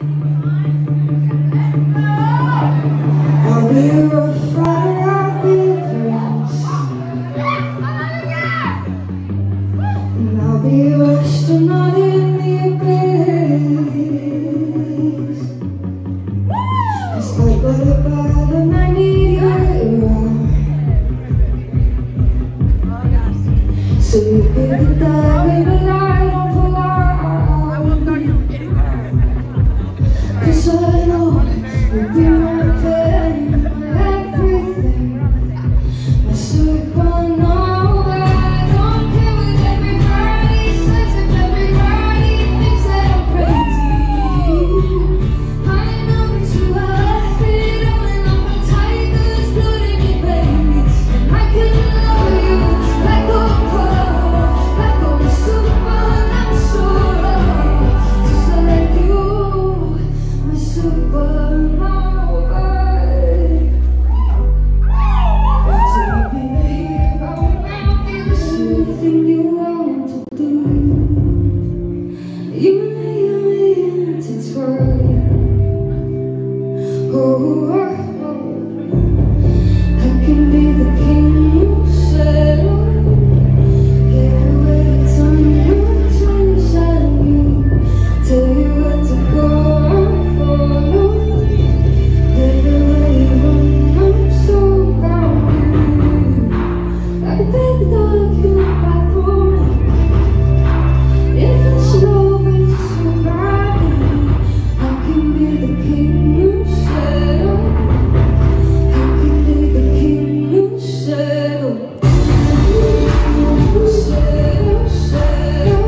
I'll be rough, I'll be friends, and I'll be rushed and not in the abyss. It's like what about and I need you around, so you be the darling and I don't pull out. 'Cause I know you'll be my pain, my everything, my supernova. I don't care what everybody says, if everybody thinks that I'm crazy. I know that you left it all and I'm tight, there's blood in your veins. I can love you like a pro, like a supernatural, just like you, my supernova. So you be the hero now, it's everything you want to do. You intertwine. Oh, oh, oh. I can be the king you settle. Give away the time, no change on you. Tell you what to go and follow. Everywhere you run, I'm so proud of you. Like a baby dog, you look back for me. If it's over, just remind me. I can be the king you settle. I can be the king you settle. Settle, settle.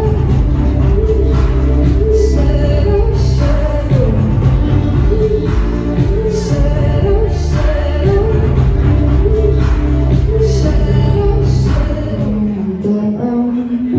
Settle, settle. Settle, settle. Settle, settle down.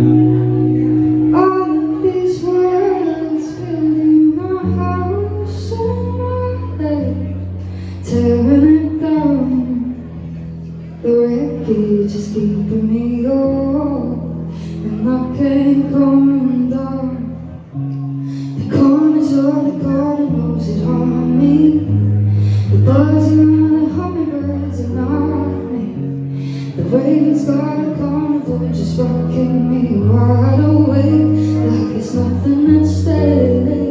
All of these words filling my house and my head, tearing it down. The wreckage is keeping me going, and I can't come down. The corners of the garden rose that haunt me, the buzzing of the hummingbirds and not me. The raven's got a carnival just rocking me wide awake, like it's nothing at stake.